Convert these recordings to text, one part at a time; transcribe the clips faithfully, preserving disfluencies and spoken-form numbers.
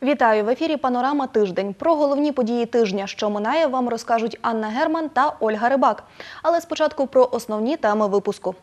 Вітаю! В ефірі «Панорама. Тиждень». Про головні події тижня, що минає, вам розкажуть Анна Герман та Ольга Рибак. Але спочатку про основні теми випуску.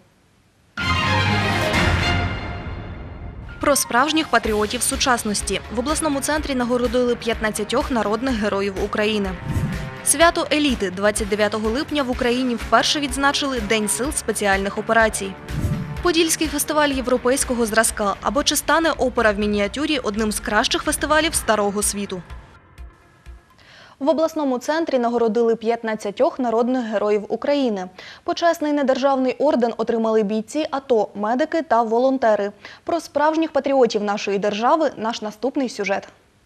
Про справжніх патріотів сучасності. В обласному центрі нагородили п'ятнадцятьох народних героїв України. Свято еліти. двадцять дев'ятого липня в Україні вперше відзначили День сил спеціальних операцій. Подільський фестиваль європейського зразка. Або чи стане опера в мініатюрі одним з кращих фестивалів старого світу. В обласному центрі нагородили п'ятнадцятьох народних героїв України. Почесний недержавний орден отримали бійці АТО, медики та волонтери. Про справжніх патріотів нашої держави – наш наступний сюжет.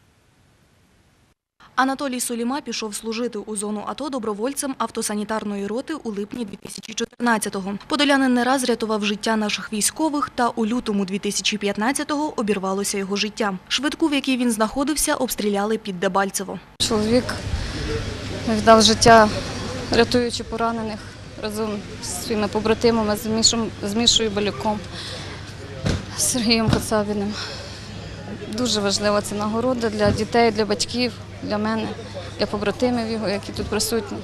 Анатолій Суліма пішов служити у зону АТО добровольцем автосанітарної роти у липні дві тисячі чотирнадцятого. Подолянин не раз рятував життя наших військових, та у лютому дві тисячі п'ятнадцятого обірвалося його життя. Швидку, в якій він знаходився, обстріляли під Дебальцево. Чоловік віддав життя, рятуючи поранених разом зі своїми побратимами, з Мішою, з Мішою Балюком, з Сергієм Кацабіним. Дуже важлива ця нагорода для дітей, для батьків, для мене, для побратимів його, які тут присутні,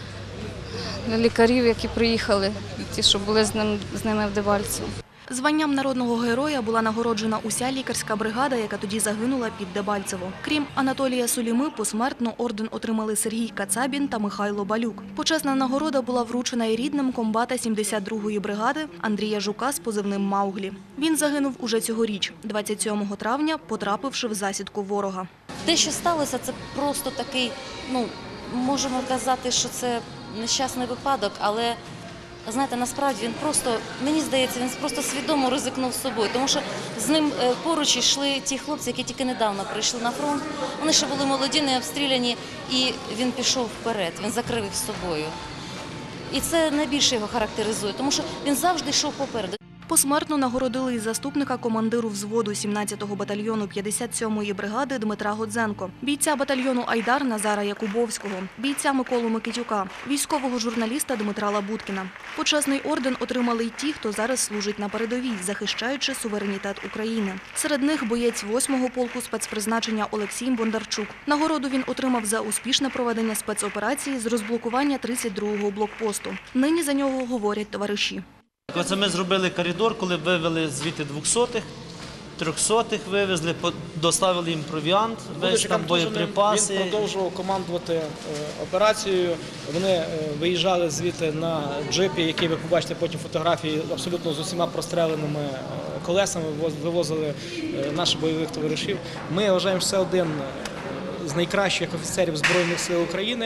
для лікарів, які приїхали, ті, що були з, ним, з ними в Дебальцево. Званням народного героя була нагороджена уся лікарська бригада, яка тоді загинула під Дебальцево. Крім Анатолія Суліми, посмертно орден отримали Сергій Кацабін та Михайло Балюк. Почесна нагорода була вручена і рідним комбата сімдесят другої бригади Андрія Жука з позивним «Мауглі». Він загинув уже цьогоріч, двадцять сьомого травня, потрапивши в засідку ворога. Те, що сталося, це просто такий, ну, можемо казати, що це нещасний випадок, але знаєте, насправді він просто, мені здається, він просто свідомо ризикнув собою, тому що з ним поруч йшли ті хлопці, які тільки недавно прийшли на фронт. Вони ще були молоді, не обстріляні, і він пішов вперед, він закрив їх собою. І це найбільше його характеризує, тому що він завжди йшов попереду. Посмертно нагородили і заступника командиру взводу сімнадцятого батальйону п'ятдесят сьомої бригади Дмитра Годзенко, бійця батальйону «Айдар» Назара Якубовського, бійця Миколу Микитюка, військового журналіста Дмитра Лабуткіна. Почесний орден отримали й ті, хто зараз служить на передовій, захищаючи суверенітет України. Серед них боєць восьмого полку спецпризначення Олексій Бондарчук. Нагороду він отримав за успішне проведення спецоперації з розблокування тридцять другого блокпосту. Нині за нього говорять товариші. Оце ми зробили коридор, коли вивели звідти двохсотих, трьохсотих вивезли, доставили їм провіант, весь там боєприпаси. Він продовжував командувати операцією. Вони виїжджали звідти на джипі, який ви побачите потім фотографії, абсолютно з усіма простреленими колесами, вивозили наших бойових товаришів. Ми вважаємо, що це один з найкращих офіцерів Збройних сил України.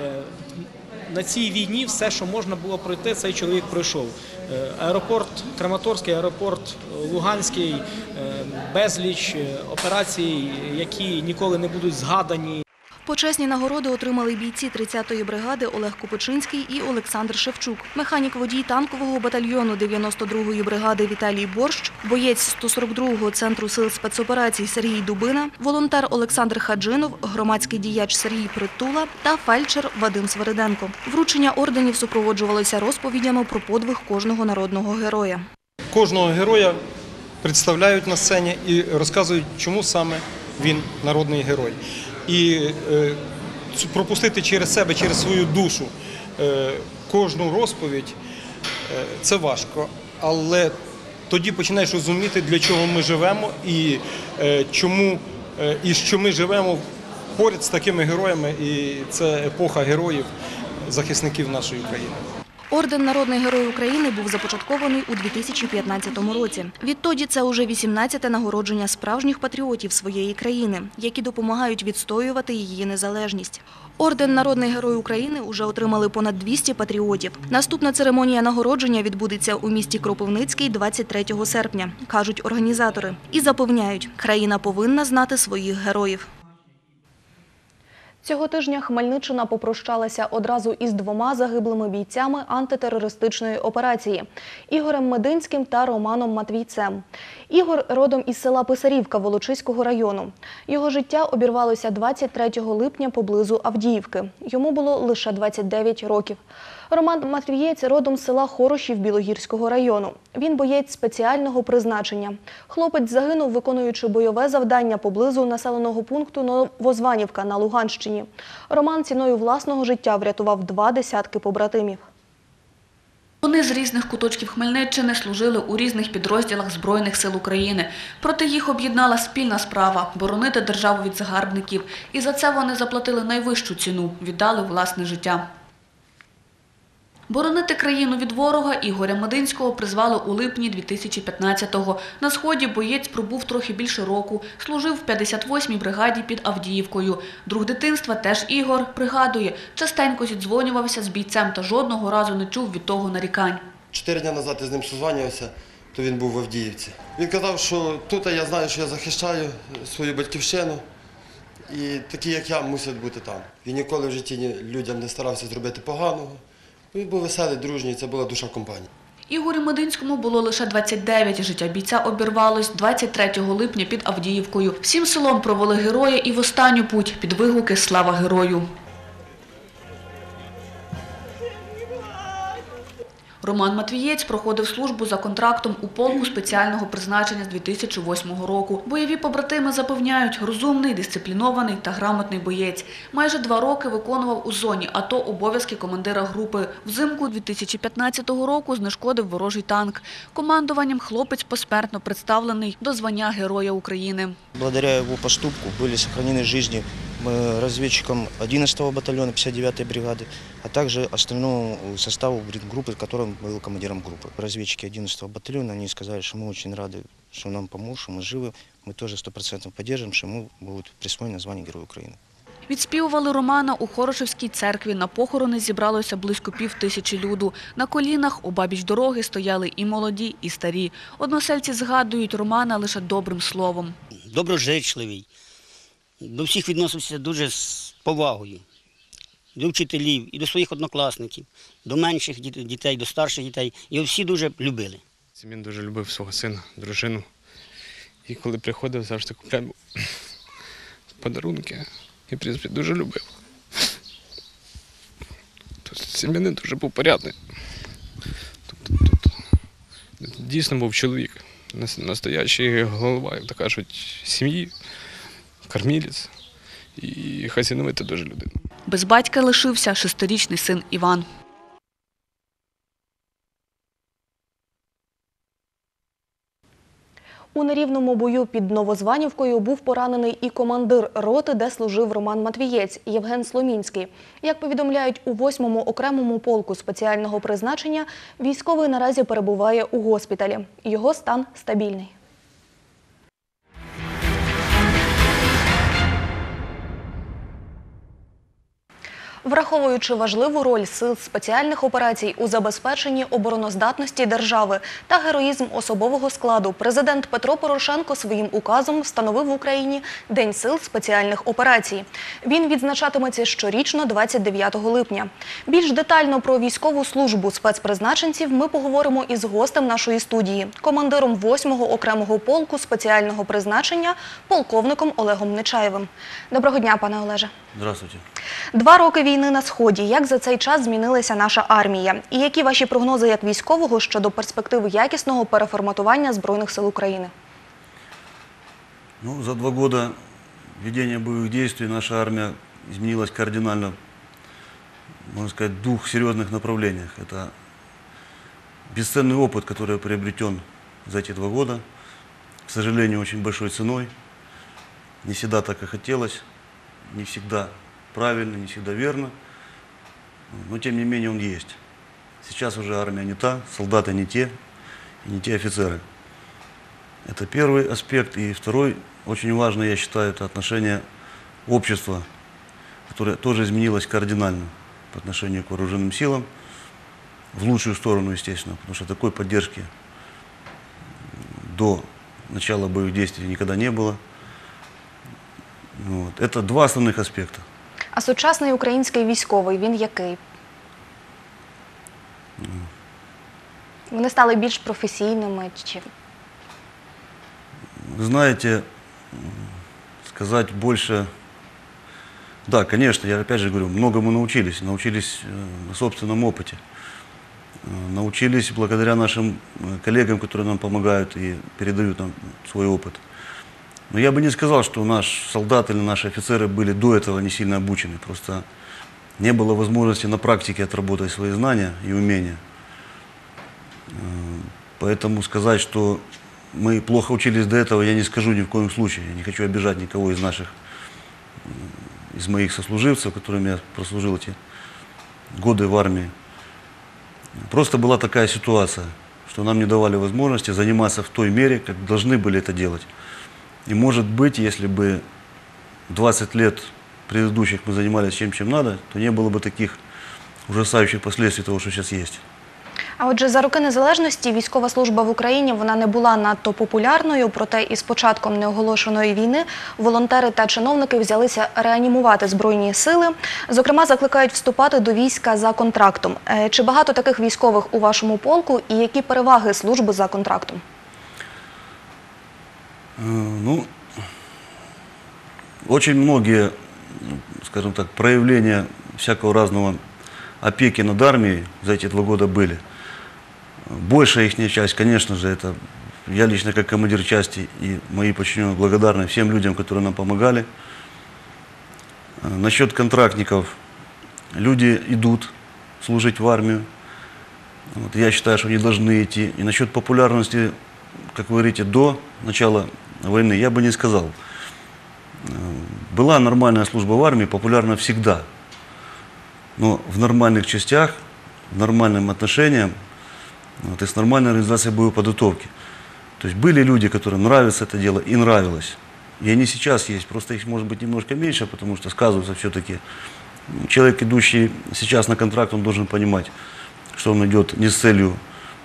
На цій війні все, що можна було пройти, цей чоловік пройшов. Аеропорт Краматорський, аеропорт Луганський, безліч операцій, які ніколи не будуть згадані. Почесні нагороди отримали бійці тридцятої бригади Олег Купичинський і Олександр Шевчук, механік-водій танкового батальйону дев'яносто другої бригади Віталій Борщ, боєць сто сорок другого центру сил спецоперацій Сергій Дубина, волонтер Олександр Хаджинов, громадський діяч Сергій Притула та фельдшер Вадим Свириденко. Вручення орденів супроводжувалося розповідями про подвиг кожного народного героя. Кожного героя представляють на сцені і розказують, чому саме він народний герой. І е, пропустити через себе, через свою душу е, кожну розповідь е, – це важко. Але тоді починаєш розуміти, для чого ми живемо і е, чому е, і що ми живемо поряд з такими героями. І це епоха героїв, захисників нашої країни. Орден «Народний герой України» був започаткований у дві тисячі п'ятнадцятому році. Відтоді це уже вісімнадцяте нагородження справжніх патріотів своєї країни, які допомагають відстоювати її незалежність. Орден «Народний герой України» уже отримали понад двісті патріотів. Наступна церемонія нагородження відбудеться у місті Кропивницький двадцять третього серпня, кажуть організатори. І запевняють, країна повинна знати своїх героїв. Цього тижня Хмельниччина попрощалася одразу із двома загиблими бійцями антитерористичної операції – Ігорем Мединським та Романом Матвійцем. Ігор родом із села Писарівка Волочиського району. Його життя обірвалося двадцять третього липня поблизу Авдіївки. Йому було лише двадцять дев'ять років. Роман Матвієць родом з села Хорошів Білогірського району. Він боєць спеціального призначення. Хлопець загинув, виконуючи бойове завдання поблизу населеного пункту Новозванівка на Луганщині. Роман ціною власного життя врятував два десятки побратимів. Вони з різних куточків Хмельниччини служили у різних підрозділах Збройних сил України. Проте їх об'єднала спільна справа – боронити державу від загарбників. І за це вони заплатили найвищу ціну – віддали власне життя. Боронити країну від ворога Ігоря Мединського призвали у липні дві тисячі п'ятнадцятого. На Сході боєць пробув трохи більше року. Служив в п'ятдесят восьмій бригаді під Авдіївкою. Друг дитинства, теж Ігор, пригадує, частенько зідзвонювався з бійцем та жодного разу не чув від того нарікань. Чотири дні назад я з ним созванювався, то він був в Авдіївці. Він казав, що тут я знаю, що я захищаю свою батьківщину. І такі, як я, мусять бути там. Він ніколи в житті людям не старався зробити поганого. Він був веселий, дружній, це була душа компанії. Ігорю Мединському було лише двадцять дев'ять. Життя бійця обірвалось двадцять третього липня під Авдіївкою. Всім селом провели героя і в останню путь під вигуки «Слава герою». Роман Матвієць проходив службу за контрактом у полку спеціального призначення з дві тисячі восьмого року. Бойові побратими запевняють – розумний, дисциплінований та грамотний боєць. Майже два роки виконував у зоні АТО обов'язки командира групи. Взимку дві тисячі п'ятнадцятого року знешкодив ворожий танк. Командуванням хлопець посмертно представлений до звання Героя України. Благодаря его поступку были сохранены жизни разведчикам одиннадцатого батальона пятьдесят девятой бригады, а также остальному составу группы, которым был командиром группы. Разведчики одиннадцатого батальона, они сказали, что мы очень рады, что нам помог, что мы живы, мы тоже сто процентов поддержим, что ему будет присвоено звание Героя України. Відспівували Романа у Хорошівській церкві. На похорони зібралося близько пів тисячі люду. На колінах обабіч дороги стояли і молоді, і старі. Односельці згадують Романа лише добрим словом. Доброзичливий, до всіх відносився дуже з повагою. До вчителів, і до своїх однокласників, до менших дітей, до старших дітей. Його всі дуже любили. Він дуже любив свого сина, дружину. І коли приходив, завжди купляв подарунки. І, в принципі, дуже любив. Тобто, сім'янин дуже був порядний. Тобто, тобто, дійсно був чоловік, настоящий голова, як то кажуть, сім'ї, кормілець і хазяйновита дуже людина. Без батька лишився шестирічний син Іван. У нерівному бою під Новозванівкою був поранений і командир роти, де служив Роман Матвієць, Євген Сломінський. Як повідомляють у восьмому окремому полку спеціального призначення, військовий наразі перебуває у госпіталі. Його стан стабільний. Враховуючи важливу роль сил спеціальних операцій у забезпеченні обороноздатності держави та героїзм особового складу, президент Петро Порошенко своїм указом встановив в Україні День сил спеціальних операцій. Він відзначатиметься щорічно двадцять дев'ятого липня. Більш детально про військову службу спецпризначенців ми поговоримо із гостем нашої студії, командиром восьмого окремого полку спеціального призначення, полковником Олегом Нечаєвим. Доброго дня, пане Олеже. Здравствуйте. Два роки війни на Сході. Як за цей час змінилася наша армія? І які ваші прогнози як військового щодо перспектив якісного переформатування Збройних сил України? Ну, за два года ведения боевых действий наша армия изменилась кардинально, можно сказать, в двух серьезных направлениях. Это бесценный опыт, который приобретен за эти два года, к сожалению, очень большой ценой. Не всегда так и хотелось, не всегда правильно, не всегда верно, но тем не менее он есть. Сейчас уже армия не та, солдаты не те, и не те офицеры. Это первый аспект. И второй, очень важный, я считаю, это отношение общества, которое тоже изменилось кардинально по отношению к вооруженным силам, в лучшую сторону, естественно, потому что такой поддержки до начала боевых действий никогда не было. Вот. Это два основных аспекта. А сучасний український військовий, він який? Вони стали більш професійними? Чи... Вы знаете, сказать больше... Да, конечно, я опять же говорю, многому научились. Научились на собственном опыте. Научились благодаря нашим коллегам, которые нам помогают и передают нам свой опыт. Но я бы не сказал, что наш солдат или наши офицеры были до этого не сильно обучены. Просто не было возможности на практике отработать свои знания и умения. Поэтому сказать, что мы плохо учились до этого, я не скажу ни в коем случае. Я не хочу обижать никого из наших, из моих сослуживцев, которыми я прослужил эти годы в армии. Просто была такая ситуация, что нам не давали возможности заниматься в той мере, как должны были это делать. И может быть, если бы двадцать лет предыдущих мы занимались чем, чем надо, то не было бы таких ужасающих последствий того, що зараз є. А отже, за роки незалежності військова служба в Україні вона не була надто популярною, проте із початком неоголошеної війни волонтери та чиновники взялися реанімувати Збройні сили. Зокрема, закликають вступати до війська за контрактом. Чи багато таких військових у вашому полку і які переваги служби за контрактом? Ну, очень многие, скажем так, проявления всякого разного опеки над армией за эти два года были. Большая их часть, конечно же, это я лично как командир части и мои подчиненные благодарны всем людям, которые нам помогали. Насчет контрактников, люди идут служить в армию. Вот, я считаю, что они должны идти. И насчет популярности, как вы говорите, до начала войны, я бы не сказал. Была нормальная служба в армии, популярна всегда. Но в нормальных частях, в нормальном отношении, вот, и с нормальной организацией боевой подготовки. То есть были люди, которым нравится это дело и нравилось. И они сейчас есть, просто их может быть немножко меньше, потому что сказывается все-таки. Человек, идущий сейчас на контракт, он должен понимать, что он идет не с целью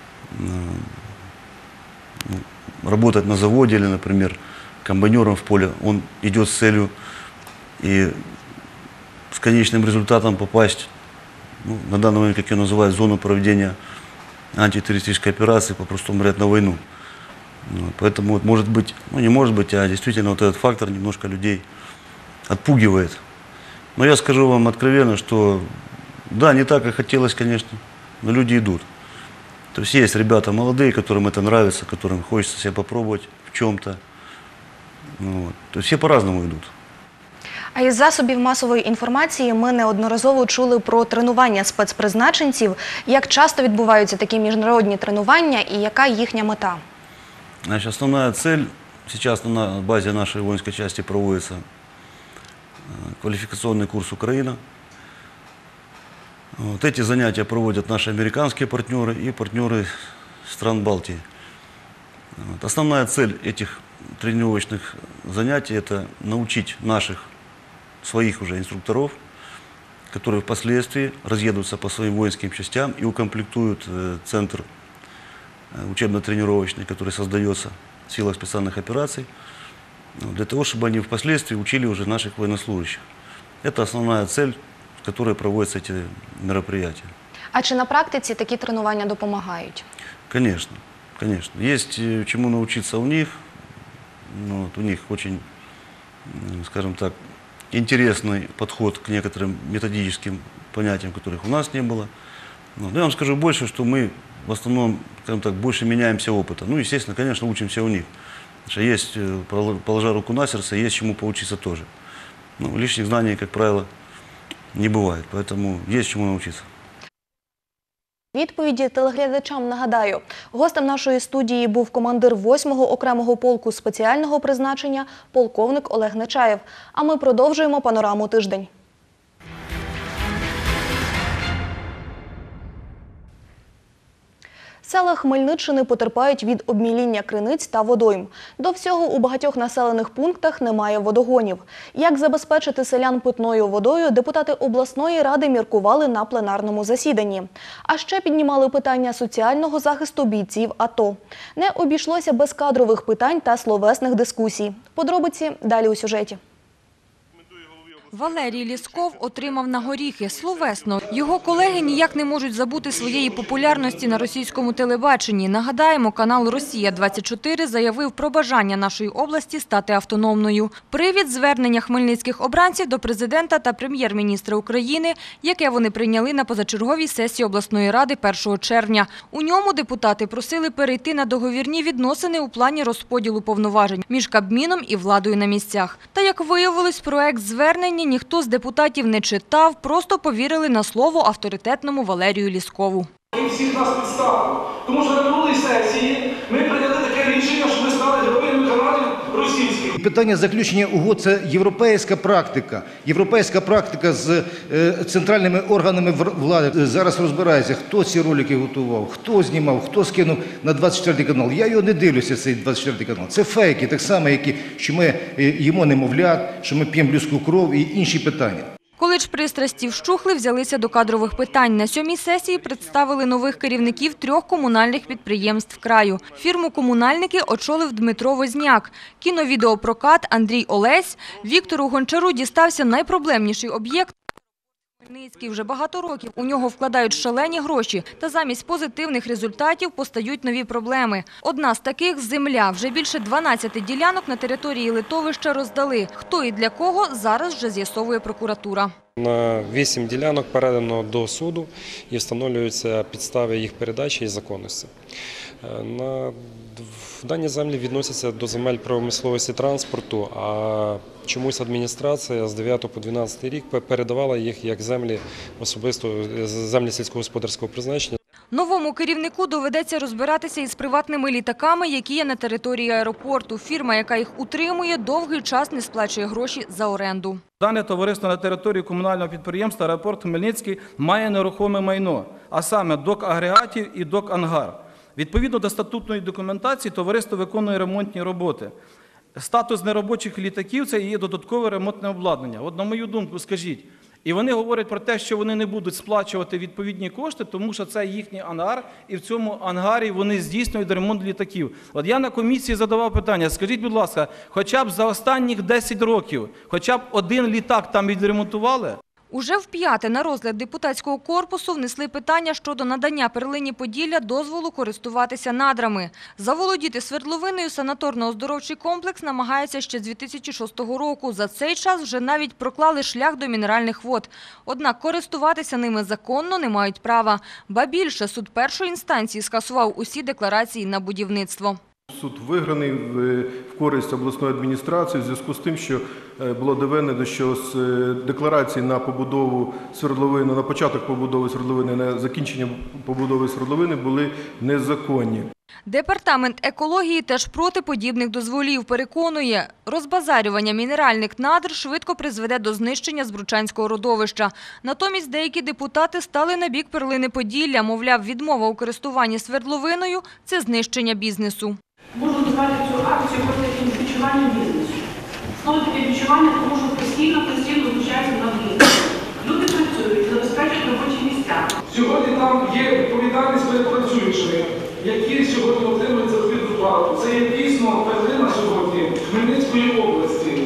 работать на заводе или, например, комбайнером в поле. Он идет с целью и с конечным результатом попасть, ну, на данный момент, как ее называют, в зону проведения антитеррористической операции, попросту говоря, на войну. Вот, поэтому, вот, может быть, ну не может быть, а действительно вот этот фактор немножко людей отпугивает. Но я скажу вам откровенно, что да, не так, как хотелось, конечно, но люди идут. То есть есть ребята молодые, которым это нравится, которым хочется себя попробовать в чем-то. Вот. То есть все по-разному идут. А із засобів масової інформації ми неодноразово чули про тренування спецпризначенців. Як часто відбуваються такі міжнародні тренування і яка їхня мета? Значит, основная цель, сейчас на базе нашей воинской части проводится квалификационный курс «Украина». Вот эти занятия проводят наши американские партнеры и партнеры стран Балтии. Вот. Основная цель этих тренировочных занятий – это научить наших, своих уже инструкторов, которые впоследствии разъедутся по своим воинским частям и укомплектуют э, центр э, учебно-тренировочный, который создается в силах специальных операций, ну, для того, чтобы они впоследствии учили уже наших военнослужащих. Это основная цель, с которой проводятся эти мероприятия. А чи на практиці такі тренування допомагають? Конечно, конечно. Есть э, чему научиться у них. Ну, вот у них очень, скажем так, интересный подход к некоторым методическим понятиям, которых у нас не было. Но я вам скажу больше, что мы в основном, скажем так, больше меняемся опыта. Ну, естественно, конечно, учимся у них. Потому что есть, положа руку на сердце, есть чему поучиться тоже. Но лишних знаний, как правило, не бывает. Поэтому есть чему научиться. Відповіді телеглядачам нагадаю. Гостем нашої студії був командир восьмого окремого полку спеціального призначення полковник Олег Нечаєв. А ми продовжуємо панораму тиждень. Села Хмельниччини потерпають від обміління криниць та водойм. До всього у багатьох населених пунктах немає водогонів. Як забезпечити селян питною водою, депутати обласної ради міркували на пленарному засіданні. А ще піднімали питання соціального захисту бійців АТО. Не обійшлося без кадрових питань та словесних дискусій. Подробиці далі у сюжеті. Валерій Лісков отримав на горіхи словесно. Його колеги ніяк не можуть забути своєї популярності на російському телебаченні. Нагадаємо, канал «Росія двадцять чотири» заявив про бажання нашої області стати автономною. Привід – звернення хмельницьких обранців до президента та прем'єр-міністра України, яке вони прийняли на позачерговій сесії обласної ради першого червня. У ньому депутати просили перейти на договірні відносини у плані розподілу повноважень між Кабміном і владою на місцях. Та, як виявилось, проект звернення ніхто з депутатів не читав, просто повірили на слово авторитетному Валерію Ліскову. Ви всіх нас підставили, тому що на минулій сесії ми прийняли таке рішення, що ми стали героями каналів російських. Питання заключення угод – це європейська практика. Європейська практика з центральними органами влади. Зараз розбирається, хто ці ролики готував, хто знімав, хто скинув на двадцять четвертий канал. Я його не дивлюся, цей двадцять четвертий канал. Це фейки, так само, які, що ми їмо немовлят, що ми п'ємо людську кров і інші питання. Коли ж пристрасті вщухли, взялися до кадрових питань. На сьомій сесії представили нових керівників трьох комунальних підприємств краю. Фірму «Комунальники» очолив Дмитро Возняк. Кіновідеопрокат Андрій Олесь. Віктору Гончару дістався найпроблемніший об'єкт. Хмельницький вже багато років. У нього вкладають шалені гроші. Та замість позитивних результатів постають нові проблеми. Одна з таких – земля. Вже більше дванадцяти ділянок на території литовища роздали. Хто і для кого – зараз вже з'ясовує прокуратура. На вісім ділянок передано до суду і встановлюються підстави їх передачі і законності. На дані землі відносяться до земель промисловості транспорту, а чомусь адміністрація з дев'ятого по дванадцятий рік передавала їх як землі особисто землі сільськогосподарського призначення. Новому керівнику доведеться розбиратися із приватними літаками, які є на території аеропорту. Фірма, яка їх утримує, довгий час не сплачує гроші за оренду. Дане товариство на території комунального підприємства «Аеропорт Хмельницький» має нерухоме майно, а саме док-агрегатів і док-ангар. Відповідно до статутної документації, товариство виконує ремонтні роботи. Статус неробочих літаків – це є додаткове ремонтне обладнання. От на мою думку, скажіть, і вони говорять про те, що вони не будуть сплачувати відповідні кошти, тому що це їхній ангар, і в цьому ангарі вони здійснюють ремонт літаків. От я на комісії задавав питання, скажіть, будь ласка, хоча б за останніх десять років, хоча б один літак там відремонтували? Уже вп'яте на розгляд депутатського корпусу внесли питання щодо надання перлині Поділля дозволу користуватися надрами. Заволодіти свердловиною санаторно-оздоровчий комплекс намагається ще з дві тисячі шостого року. За цей час вже навіть проклали шлях до мінеральних вод. Однак користуватися ними законно не мають права. Ба більше, суд першої інстанції скасував усі декларації на будівництво. Суд виграний в користь обласної адміністрації в зв'язку з тим, що було доведено, що з декларації на побудову свердловини, на початок побудови свердловини, на закінчення побудови свердловини були незаконні. Департамент екології теж проти подібних дозволів. Переконує, розбазарювання мінеральних надр швидко призведе до знищення Збручанського родовища. Натомість деякі депутати стали на бік перлини Поділля. Мовляв, відмова у користуванні свердловиною – це знищення бізнесу. Можу назвати цю акцію просто як відчування бізнесу. Знову таке відчування, тому що постійно-постійно звучається на бізнес. Люди працюють, забезпечують робочі місця. Сьогодні там є відповідальність перед працюючими, які сьогодні отримують заробітну плату. Це є дійсно перлина сьогодні Хмельницької області.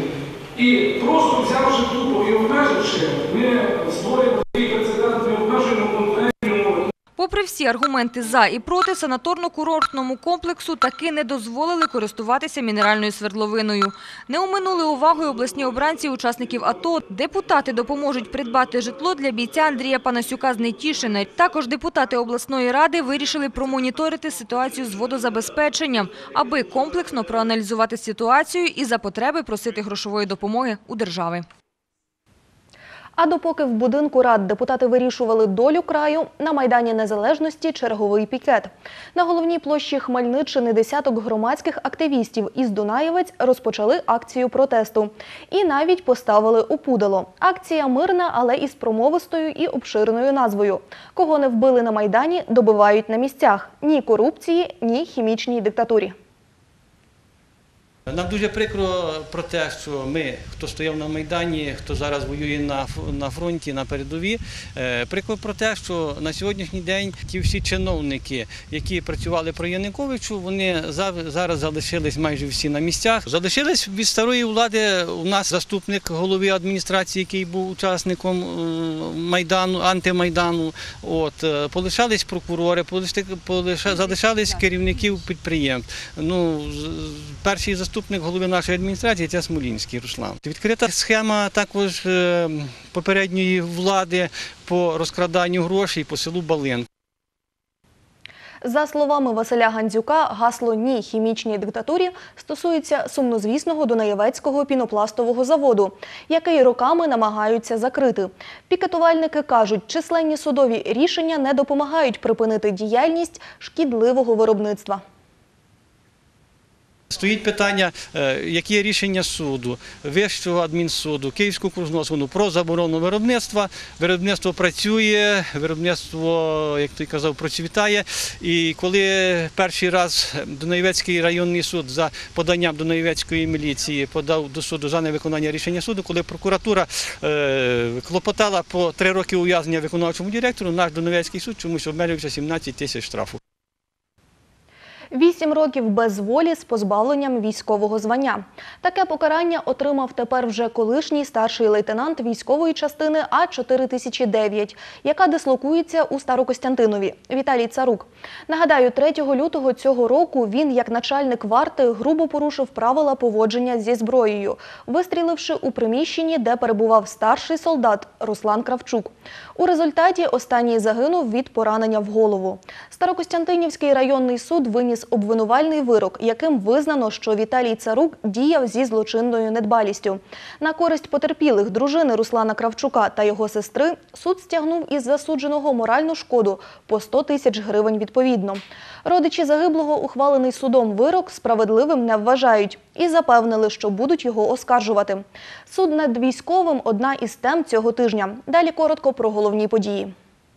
І просто взявши тупо і обмеживши, ми створюємо такий прецедент, ми обмежуємо конкурентні умови. Попри всі аргументи «за» і «проти», санаторно-курортному комплексу таки не дозволили користуватися мінеральною свердловиною. Не оминули увагою обласні обранці учасників АТО. Депутати допоможуть придбати житло для бійця Андрія Панасюка з Нетішина. Також депутати обласної ради вирішили промоніторити ситуацію з водозабезпеченням, аби комплексно проаналізувати ситуацію і за потреби просити грошової допомоги у держави. А допоки в будинку рад депутати вирішували долю краю, на Майдані Незалежності черговий пікет. На головній площі Хмельниччини десяток громадських активістів із Дунаєвець розпочали акцію протесту. І навіть поставили опудало. Акція мирна, але із промовистою і обширною назвою. Кого не вбили на Майдані, добивають на місцях. Ні корупції, ні хімічній диктатурі. Нам дуже прикро про те, що ми, хто стояв на Майдані, хто зараз воює на, на фронті, на передовій, прикро про те, що на сьогоднішній день ті всі чиновники, які працювали при Януковичу, вони зараз залишились майже всі на місцях. Залишились від старої влади у нас заступник голови адміністрації, який був учасником Майдану, антимайдану. От, полишались прокурори, залишались керівників підприємств. Ну, перший заступник Заступник голови нашої адміністрації – це Смолінський Руслан. Відкрита схема також попередньої влади по розкраданню грошей по селу Балин. За словами Василя Гандзюка, гасло «Ні хімічній диктатурі» стосується сумнозвісного Дунаєвецького пінопластового заводу, який роками намагаються закрити. Пікетувальники кажуть, численні судові рішення не допомагають припинити діяльність шкідливого виробництва. Стоїть питання, які рішення суду, Вищого адмінсуду, Київського окружного суду про заборону виробництва. Виробництво працює, виробництво, як той казав, процвітає. І коли перший раз Дунаєвецький районний суд за поданням Дунаєвецької міліції подав до суду за невиконання рішення суду, коли прокуратура клопотала по три роки ув'язнення виконавчому директору, наш Дунаєвецький суд чомусь обмежився сімнадцять тисяч штрафу. Вісім років без волі з позбавленням військового звання. Таке покарання отримав тепер вже колишній старший лейтенант військової частини А чотири тисячі дев'ять, яка дислокується у Старокостянтинові, Віталій Царук. Нагадаю, третього лютого цього року він, як начальник варти, грубо порушив правила поводження зі зброєю, вистріливши у приміщенні, де перебував старший солдат Руслан Кравчук. У результаті останній загинув від поранення в голову. Старокостянтинівський районний суд виніс обвинувальний вирок, яким визнано, що Віталій Царук діяв зі злочинною недбалістю. На користь потерпілих дружини Руслана Кравчука та його сестри суд стягнув із засудженого моральну шкоду по сто тисяч гривень відповідно. Родичі загиблого ухвалений судом вирок справедливим не вважають і запевнили, що будуть його оскаржувати. Суд над військовим – одна із тем цього тижня. Далі коротко про головні події.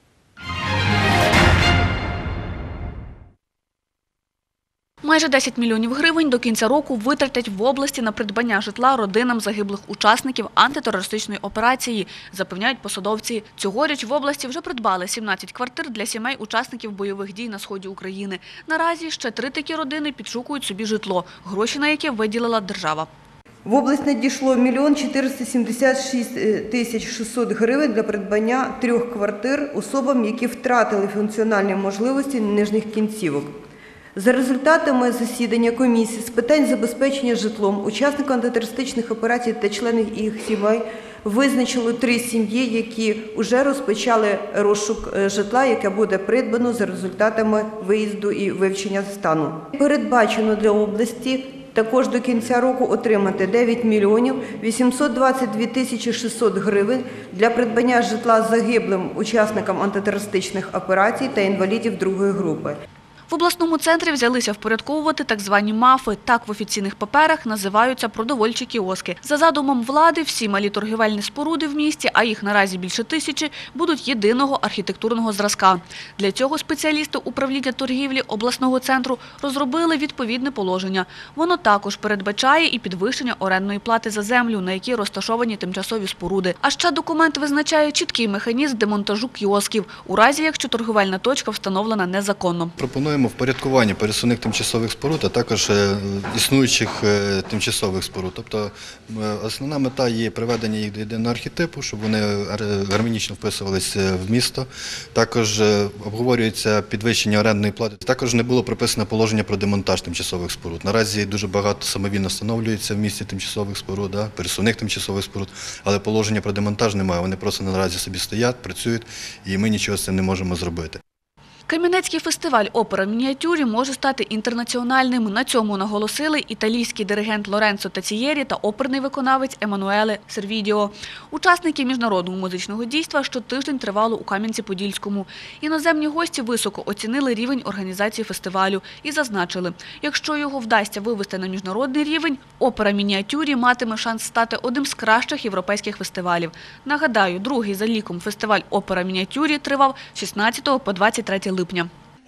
Майже десять мільйонів гривень до кінця року витратять в області на придбання житла родинам загиблих учасників антитерористичної операції, запевняють посадовці. Цьогоріч в області вже придбали сімнадцять квартир для сімей учасників бойових дій на сході України. Наразі ще три такі родини підшукують собі житло, гроші на яке виділила держава. В область надійшло мільйон чотириста сімдесят шість тисяч шістсот гривень для придбання трьох квартир особам, які втратили функціональні можливості нижніх кінцівок. За результатами засідання комісії з питань забезпечення житлом учасників антитерористичних операцій та членів їх сімей визначили три сім'ї, які вже розпочали розшук житла, яке буде придбано за результатами виїзду і вивчення стану. Передбачено для області також до кінця року отримати дев'ять мільйонів вісімсот двадцять дві тисячі шістсот гривень для придбання житла загиблим учасникам антитерористичних операцій та інвалідів другої групи. В обласному центрі взялися впорядковувати так звані МАФи. Так в офіційних паперах називаються продовольчі кіоски. За задумом влади, всі малі торгівельні споруди в місті, а їх наразі більше тисячі, будуть єдиного архітектурного зразка. Для цього спеціалісти управління торгівлі обласного центру розробили відповідне положення. Воно також передбачає і підвищення орендної плати за землю, на якій розташовані тимчасові споруди. А ще документ визначає чіткий механізм демонтажу кіосків, у разі якщо торгівельна точка встановлена незаконно. Впорядкування пересувних тимчасових споруд, а також існуючих тимчасових споруд. Тобто основна мета є приведення їх до єдиного архетипу, щоб вони гармонічно вписувалися в місто. Також обговорюється підвищення орендної плати. Також не було прописано положення про демонтаж тимчасових споруд. Наразі дуже багато самовільно встановлюється в місті тимчасових споруд, пересувних тимчасових споруд, але положення про демонтаж немає. Вони просто наразі собі стоять, працюють, і ми нічого з цим не можемо зробити. Кам'янецький фестиваль «Опера в мініатюрі» може стати інтернаціональним. На цьому наголосили італійський диригент Лоренцо Тацієрі та оперний виконавець Еммануеле Сервідіо. Учасники міжнародного музичного дійства щотиждень тривало у Кам'янці-Подільському. Іноземні гості високо оцінили рівень організації фестивалю і зазначили, якщо його вдасться вивести на міжнародний рівень, «Опера в мініатюрі» матиме шанс стати одним з кращих європейських фестивалів. Нагадаю, другий за ліком фестиваль «Опера в мініатюрі» тривав з шістнадцятого по двадцять третє липня.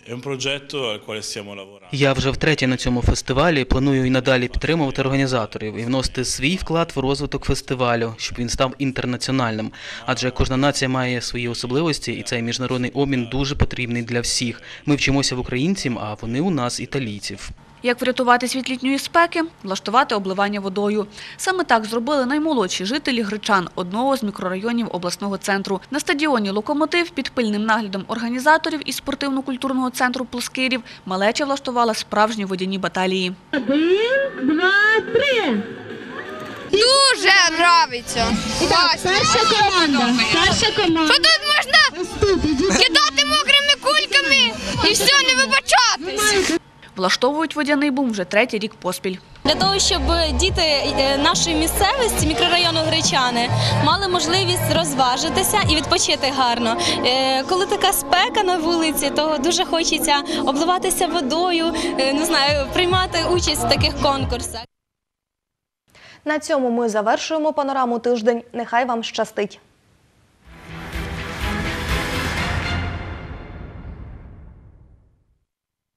Я вже втретє на цьому фестивалі, планую і надалі підтримувати організаторів і вносити свій вклад в розвиток фестивалю, щоб він став інтернаціональним. Адже кожна нація має свої особливості, і цей міжнародний обмін дуже потрібний для всіх. Ми вчимося в українців, а вони у нас італійців. Як врятуватись від літньої спеки? Влаштувати обливання водою. Саме так зробили наймолодші жителі Гречан, одного з мікрорайонів обласного центру. На стадіоні «Локомотив» під пильним наглядом організаторів із спортивно-культурного центру «Плоскирів» малеча влаштувала справжні водяні баталії. Один, два, три. Дуже подобається. Перша команда. Перша команда. Що тут можна кидати мокрими кульками і все, не вибачатись. Влаштовують водяний бум вже третій рік поспіль. Для того, щоб діти нашої місцевості, мікрорайону Гречани, мали можливість розважитися і відпочити гарно. Коли така спека на вулиці, то дуже хочеться обливатися водою, не знаю, приймати участь в таких конкурсах. На цьому ми завершуємо панораму тиждень. Нехай вам щастить!